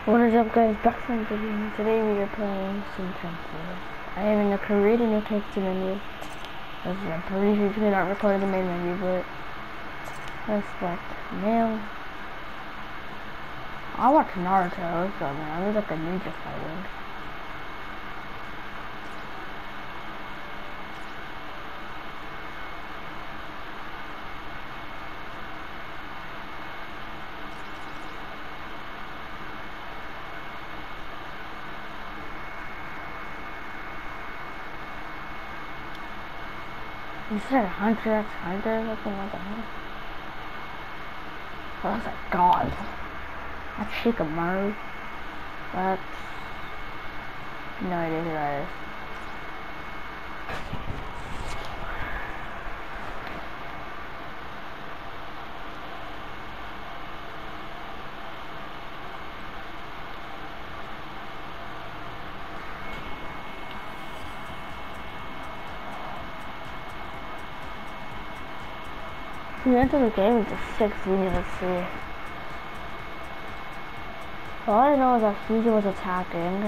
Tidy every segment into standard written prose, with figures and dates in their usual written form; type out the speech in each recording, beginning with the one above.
What is up, guys? Back from the video. Today we are playing some Jumpforce. I am in the create a new character menu. I'm pretty sure you not recording the main menu, but let's select male. I watch Naruto. Let's go, man. I was like a ninja fighter. You said Hunter x Hunter? What the hell? Oh, that's like God. That's Shikamaru. That's... no idea who that is. We enter the game with the 6th Fusion, let's see. All I know is that Fusion was attacking.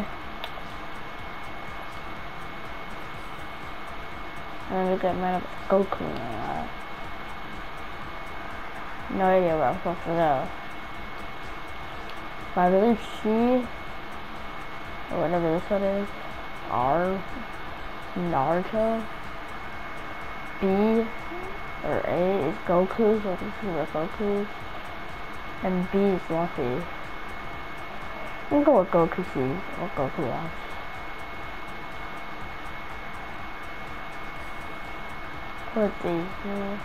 And then we get met up with Goku. No idea where I'm supposed to go. But I believe C, or whatever this one is, R, Naruto, B, or A is Goku, so I can see where Goku is. And B is Luffy. I'm gonna go with Goku C, or Goku F. Let's see.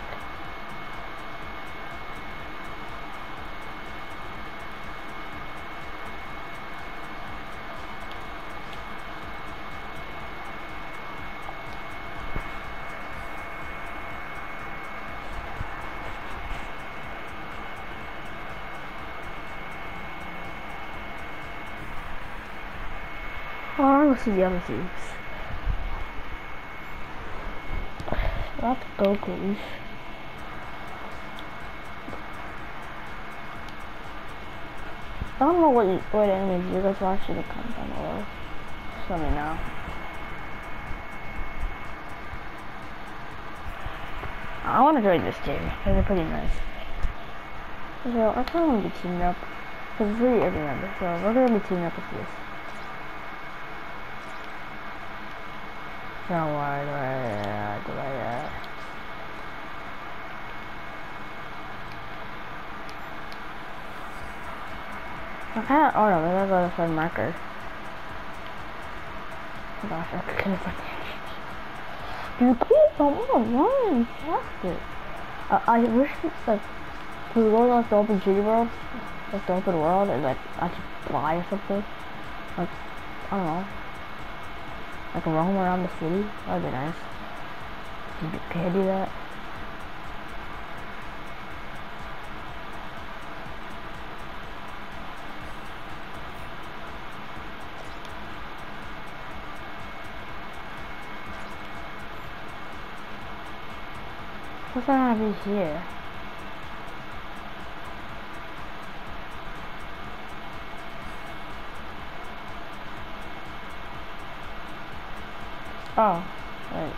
Oh, I want to see the other things. That's Goku's. I don't know what enemies you guys watch in the comment down below. Just let me know. I want to join this team because they're pretty nice. So I kind of want to be teamed up because it's really every member. So we're gonna be teaming up with this. So why do I okay, oh no, maybe I'll go to find marker. Oh gosh, I couldn't find it. You keep on running faster. I wish like we go to like the open city world, like the open world, and like I could fly or something. Like I don't know. Like roam around the city, that would be nice. Can I do that? What's that gonna be here? Oh, wait.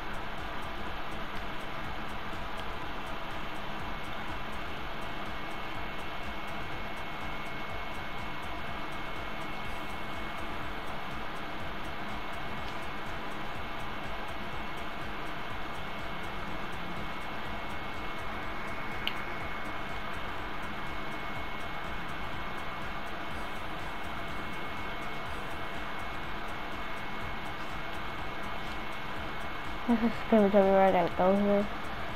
This is pretty much everywhere I gotta go here.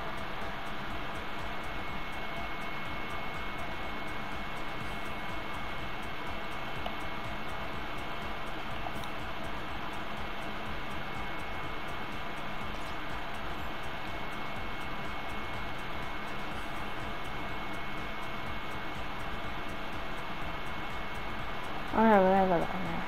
Alright, we're gonna go down there.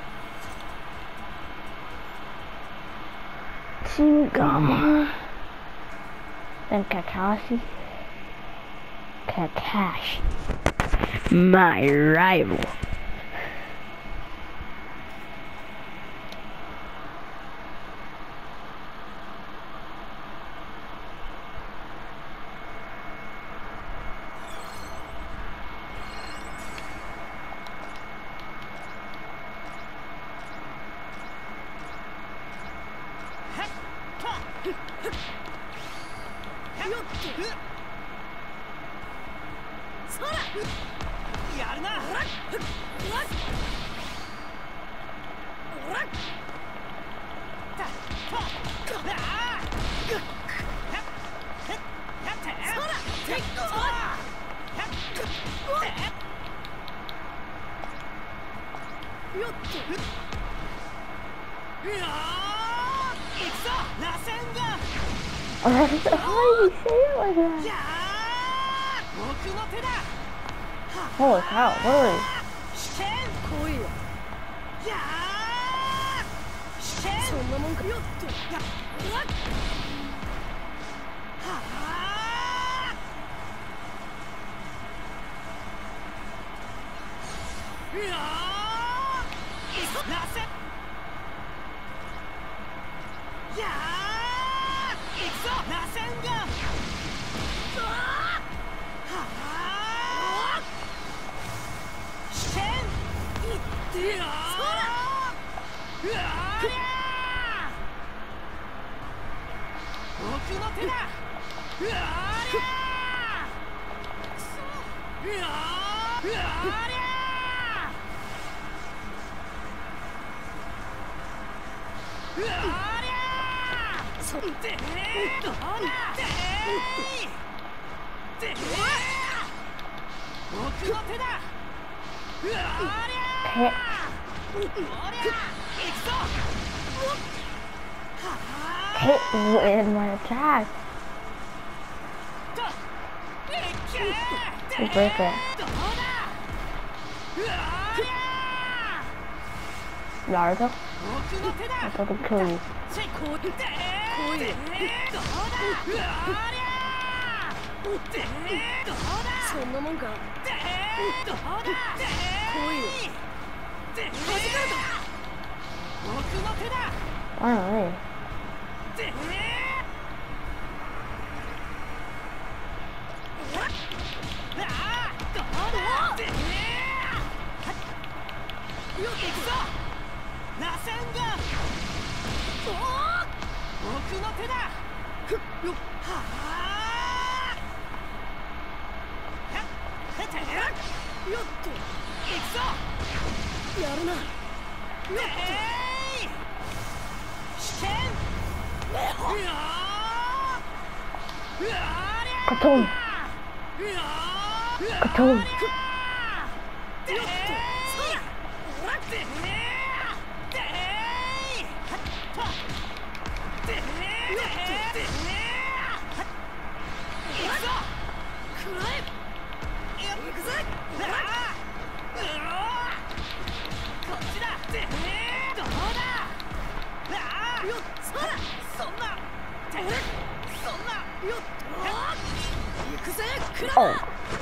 Team Gamma. Then Kakashi. My rival. How do you say it like that? Holy cow, what are we? Hit with my attack. You break it. Naruto? I fucking kill you. Finally. Katon. Katon. Oh.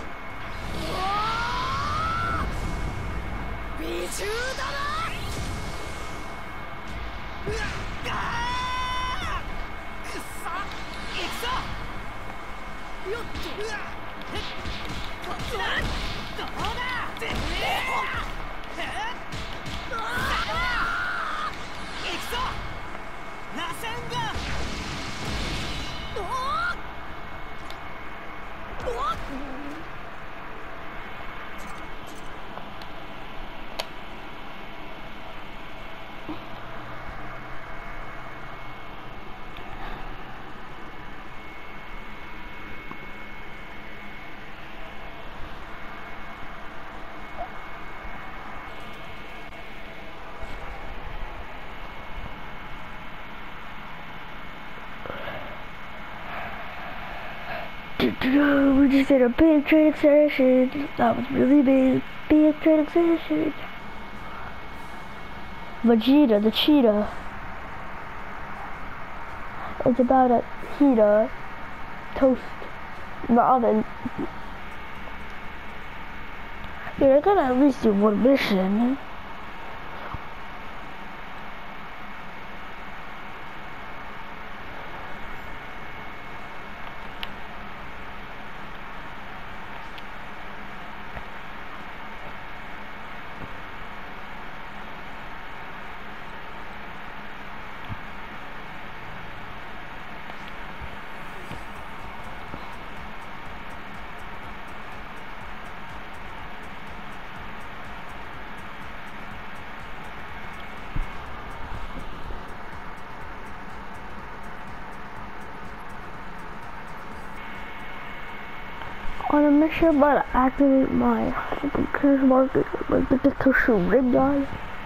We just did a big training session. That was really big training session. Vegeta, the cheetah. It's about a cheetah toast ramen. Dude, I gotta at least do one mission. On a mission, but activate my cash market, like the tissue rib guy.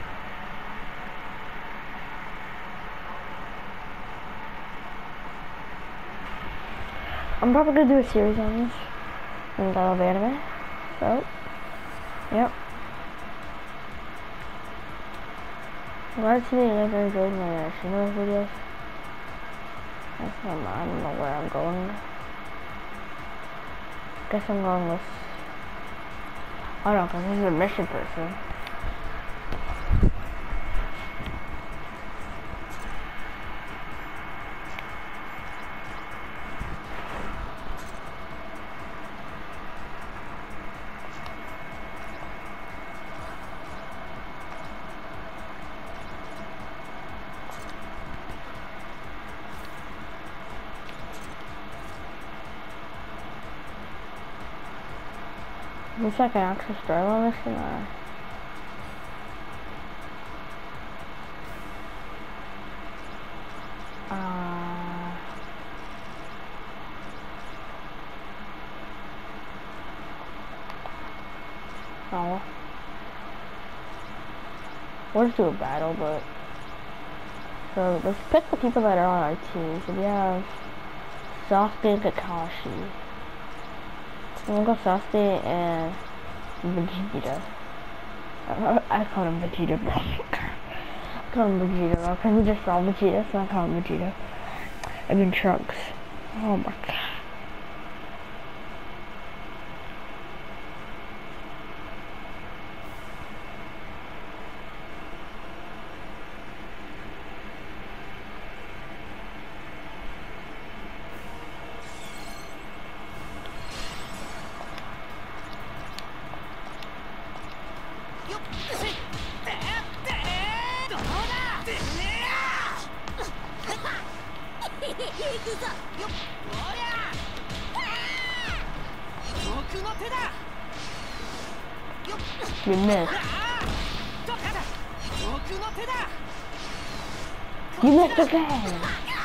I'm probably gonna do a series on this, and I love anime, so, yep. Right today, I never enjoyed my Shino videos. I don't know where I'm going. Guess I'm going with, I don't know, because this is a mission person. Looks like an actual storyline mission, or... Oh. We'll just do a battle, but... So, let's pick the people that are on our team. So we have... Sasuke and Kakashi. So we'll go Sasuke and... Vegeta. I call him Vegeta, bro. I call him Vegeta, bro, because we just saw Vegeta, so I call him Vegeta. I mean Trunks. Oh my god. You missed. You missed again.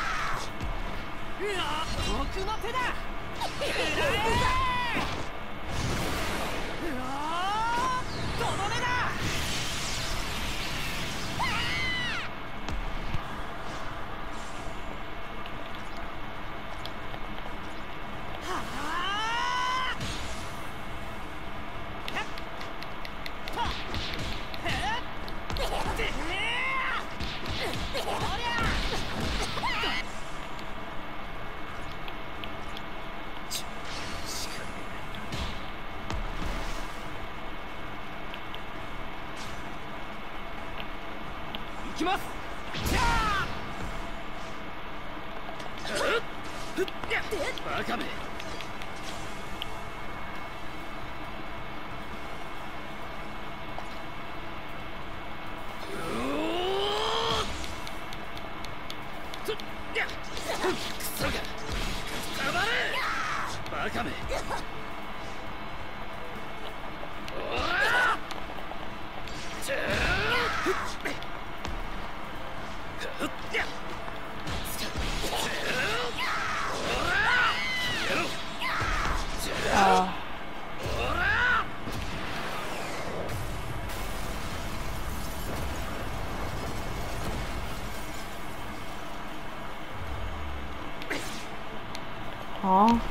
Huh?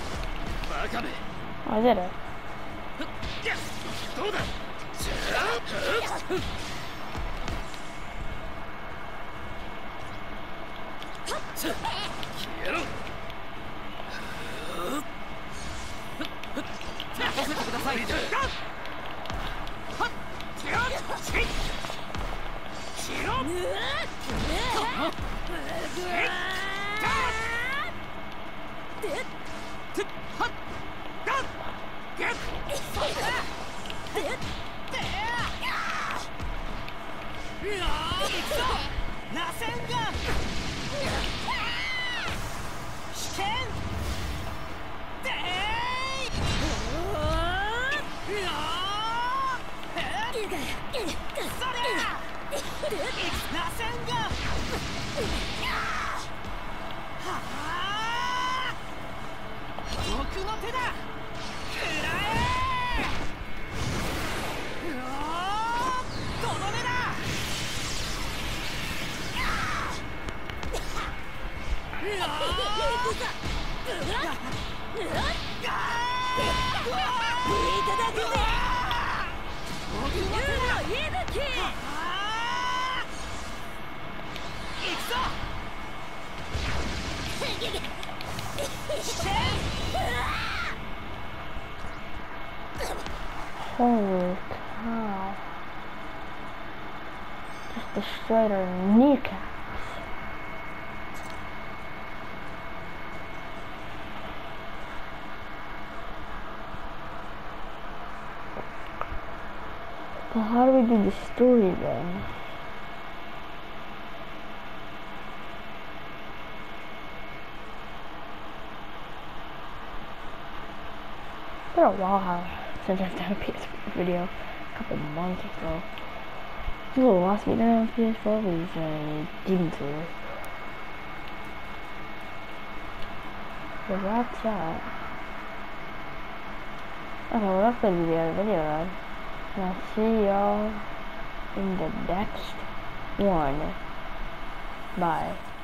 I did it. Holy cow. Just destroyed our kneecaps. Well, how do we do the story then? It's been a while since I've done a PS4 video, a couple months or so. The last video on PS4 was Demon Slayer. So that's that. Okay, well that's gonna be the other video then. And I'll see y'all in the next one. Bye.